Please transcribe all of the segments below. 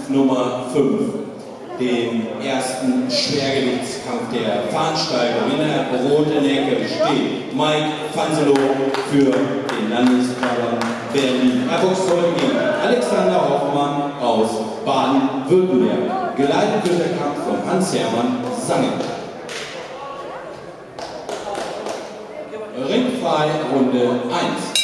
Nummer 5, dem ersten Schwergewichtskampf der Veranstaltung. In der roten Ecke steht Fanselov für den Landesverband Berlin. Er boxt heute gegen Alexander Hoffmann aus Baden-Württemberg. Geleitet wird der Kampf von Hans-Hermann Sange. Ringfrei, Runde 1.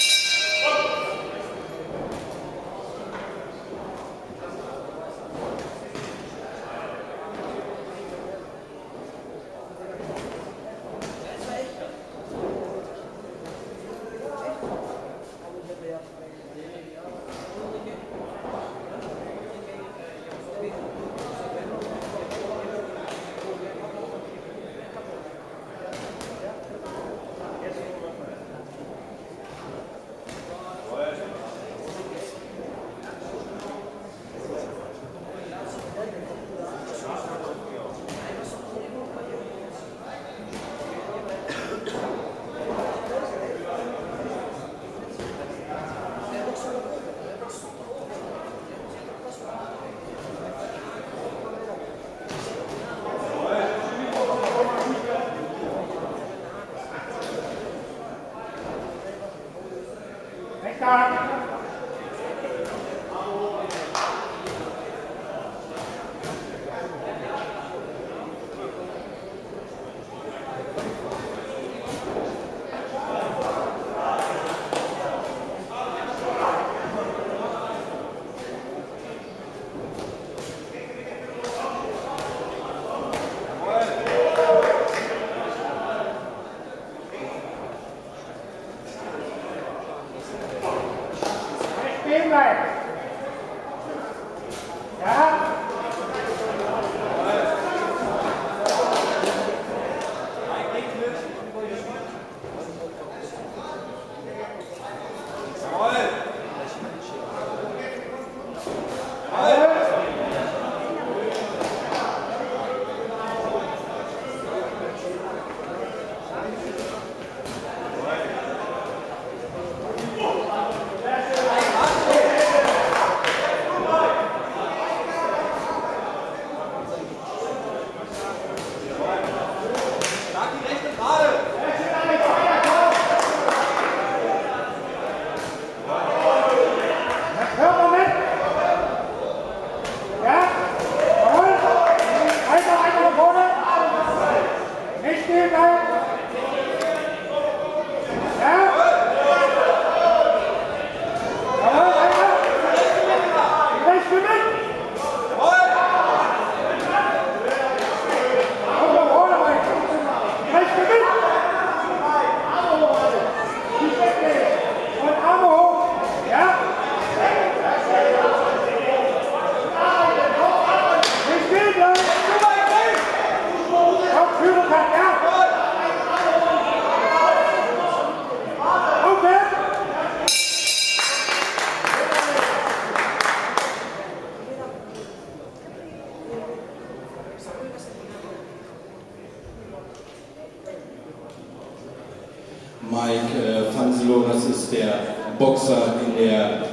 Fanselov, das ist der Boxer in der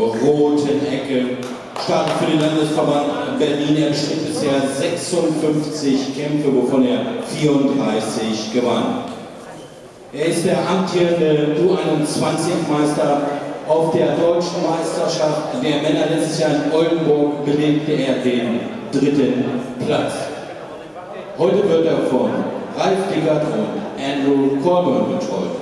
roten Ecke, startet für den Landesverband Berlin. Er bestritt bisher 56 Kämpfe, wovon er 34 gewann. Er ist der amtierende U21-Meister. Auf der deutschen Meisterschaft der Männer letztes Jahr in Oldenburg belegte er den 3. Platz. Heute wird er von Ralf Dickert und Andrew Corbin betreut.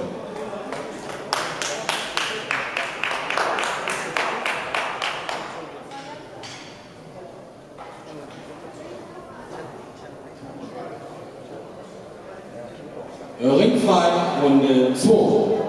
Ringfrei, Runde 2.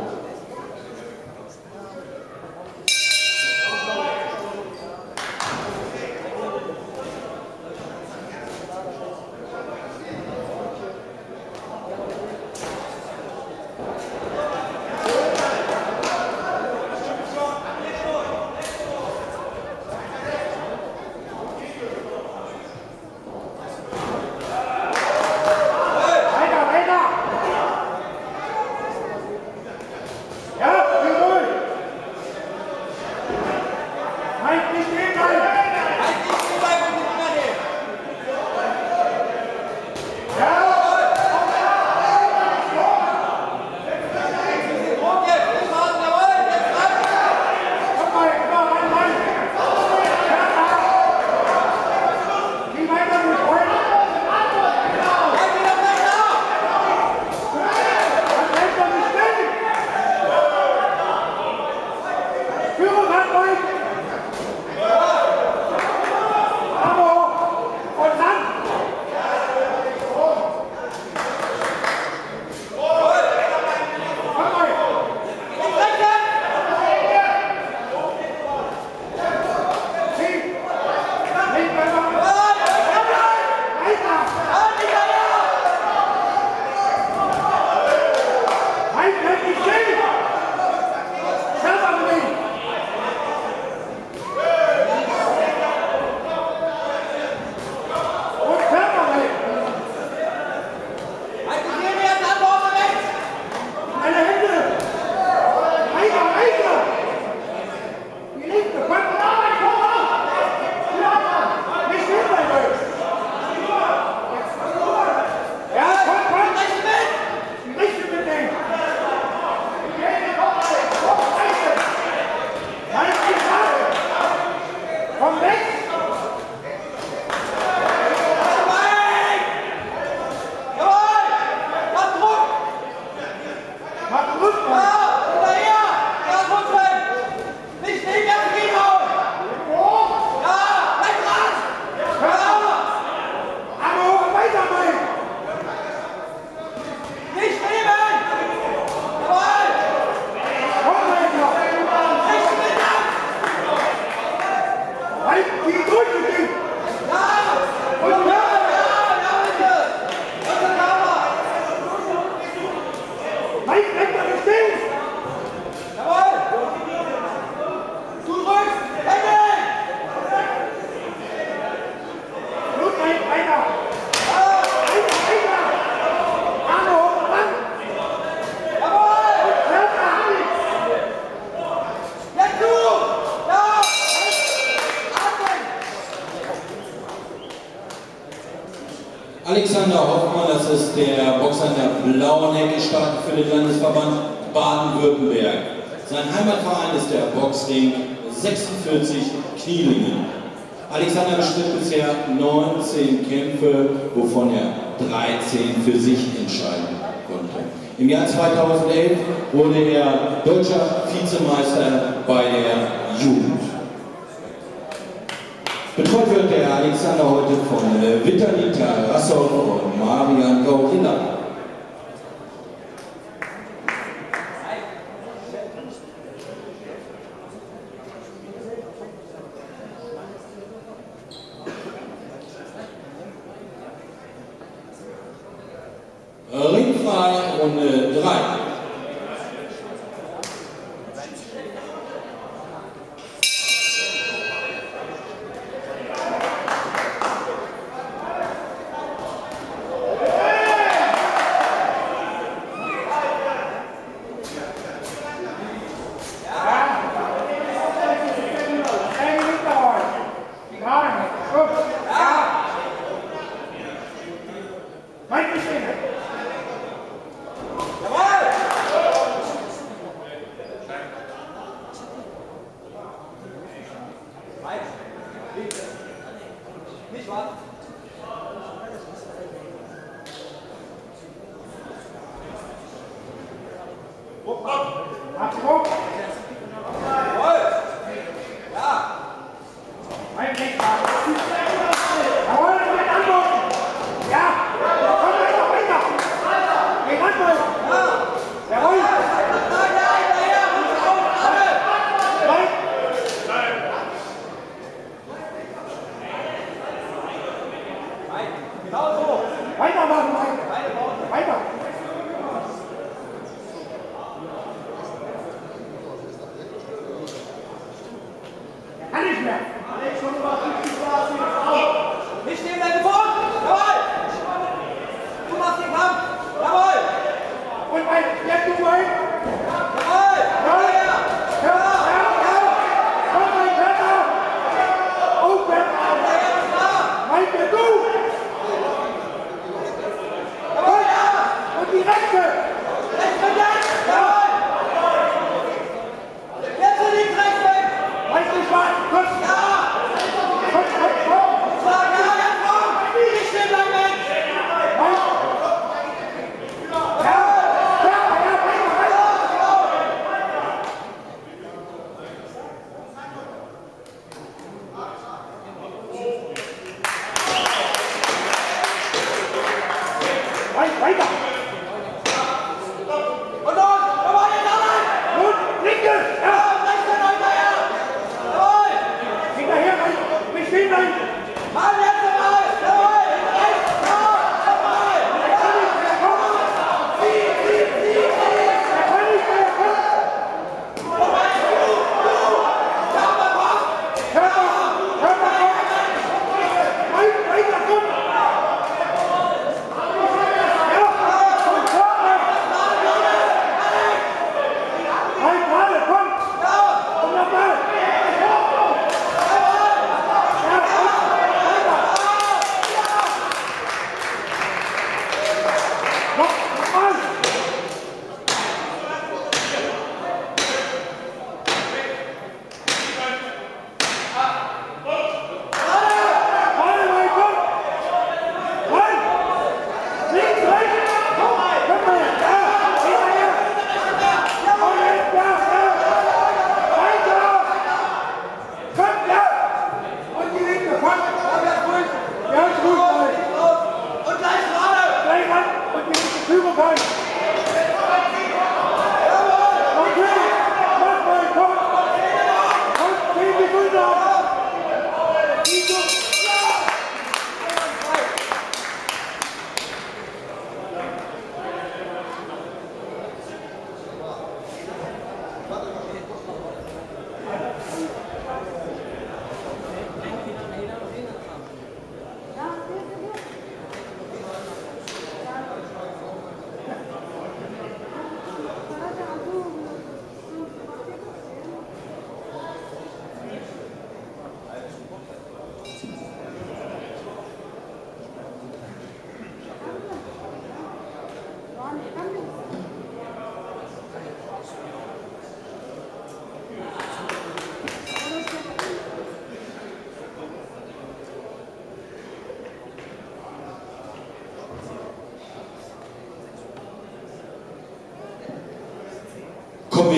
Alexander Hoffmann, das ist der Boxer in der blauen Ecke, startet für den Landesverband Baden-Württemberg. Sein Heimatverein ist der Boxring 46 Knielingen. Alexander bestritt bisher 19 Kämpfe, wovon er 13 für sich entscheiden konnte. Im Jahr 2011 wurde er deutscher Vizemeister bei der Jugend. Betreut wird der Alexander heute von Vitalita Rassow und Marian Gaurina. Ringfrei, Runde 3.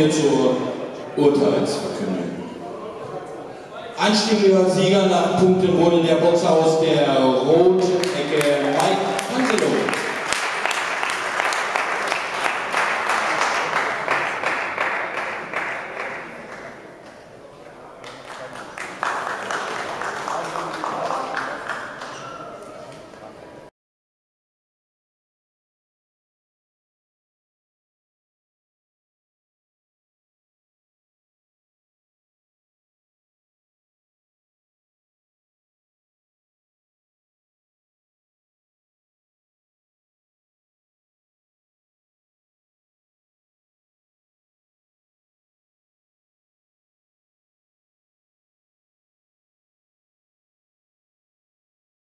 wir zur Urteilsverkündung. Anstimmiger Sieger nach Punkten wurde der Boxer aus der roten Ecke Fanselov.